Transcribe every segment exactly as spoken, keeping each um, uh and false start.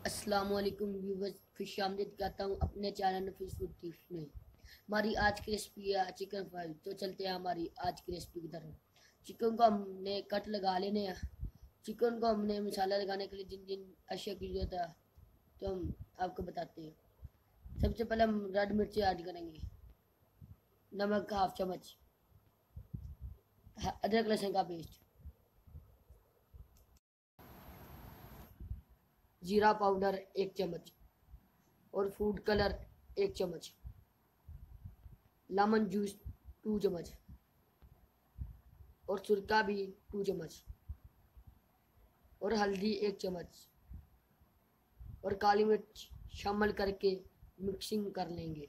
अस्सलाम वालेकुम व्यूवर्स, खुश आमदीद कहता हूँ अपने चैनल नफीस फूड टिप्स में। हमारी आज की रेसिपी है चिकन फ्राई। तो चलते हैं हमारी आज की रेसिपी की तरफ। चिकन को हमने कट लगा लेने हैं। चिकन को हमने मसाला लगाने के लिए जिन जिन अशिया की जरूरत है तो हम आपको बताते हैं। सबसे पहले हम रेड मिर्ची ऐड करेंगे, नमक का हाफ चम्मच, अदरक लहसुन का पेस्ट, जीरा पाउडर एक चम्मच और फूड कलर एक चम्मच, लेमन जूस टू चम्मच और सुरका भी टू चम्मच और हल्दी एक चम्मच और काली मिर्च शामिल करके मिक्सिंग कर लेंगे।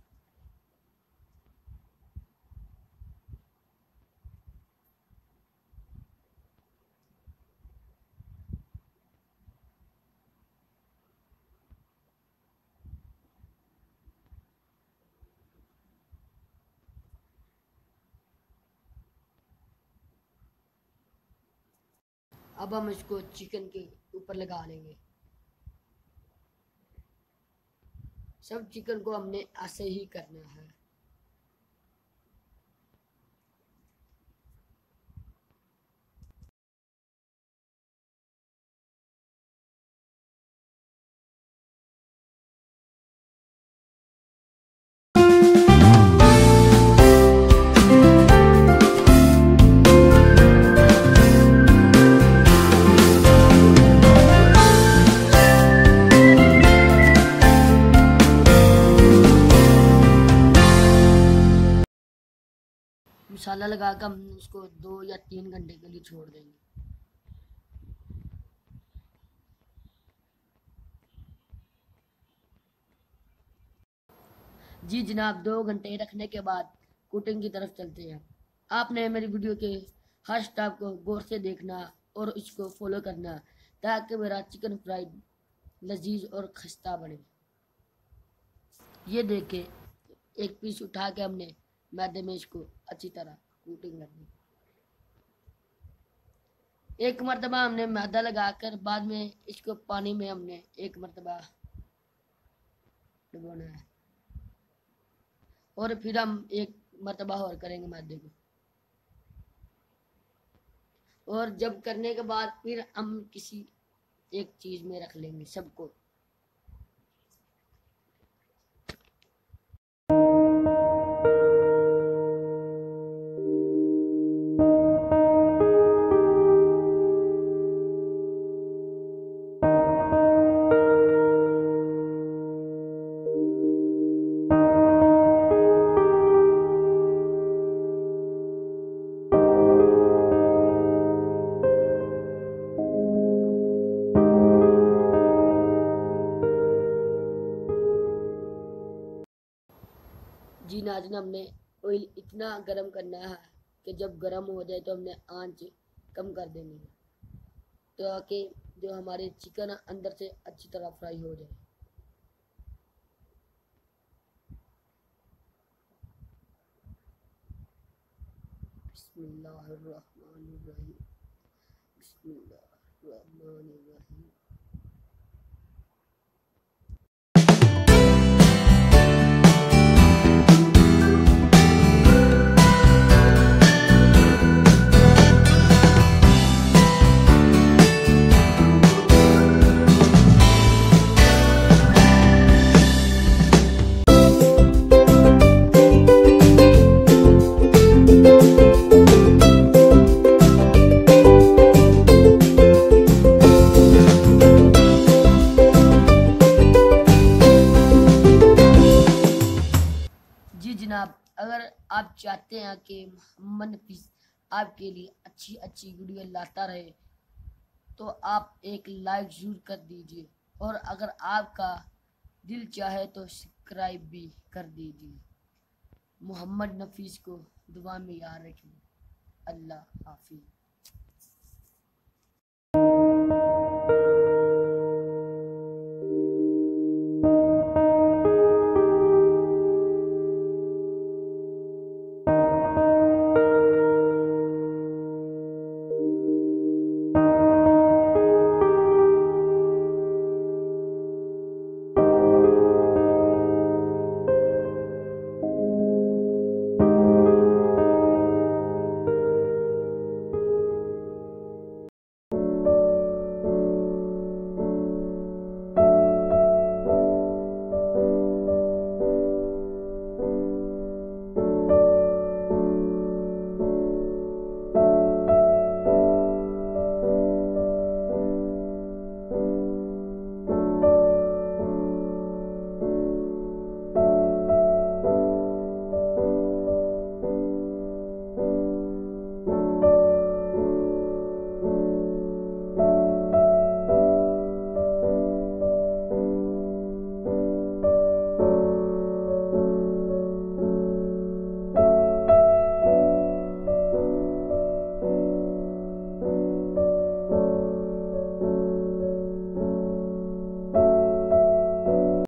अब हम इसको चिकन के ऊपर लगा लेंगे। सब चिकन को हमने ऐसे ही करना है। मसाला लगाकर हम उसको दो या तीन घंटे के लिए छोड़ देंगे। जी जनाब, दो घंटे रखने के बाद कुकिंग की तरफ चलते हैं। आपने मेरी वीडियो के हर स्टेप को गौर से देखना और इसको फॉलो करना ताकि मेरा चिकन फ्राई लजीज और खस्ता बने। ये देखे, एक पीस उठा के हमने मैदे में इसको अच्छी तरह कोटिंग करनी। एक मरतबा हमने मैदा लगाकर बाद में इसको पानी में हमने एक मरतबा डुबोना है और फिर हम एक मरतबा और करेंगे मैदे को। और जब करने के बाद फिर हम किसी एक चीज में रख लेंगे सबको। जी नाज़रीन, हमने ऑयल इतना गरम करना है कि जब गरम हो जाए तो हमने आंच कम कर देनी है ताकि तो जो हमारे चिकन अंदर से अच्छी तरह फ्राई हो जाए। बिस्मिल्लाहिर्रहमानिर्रहीम, बिस्मिल्लाहिर्रहमानिर्रहीम। जी जनाब, अगर आप चाहते हैं कि मोहम्मद नफीस आपके लिए अच्छी अच्छी वीडियो लाता रहे तो आप एक लाइक ज़रूर कर दीजिए और अगर आपका दिल चाहे तो सब्सक्राइब भी कर दीजिए। मोहम्मद नफीस को दुआ में याद रखिए। अल्लाह हाफिज़।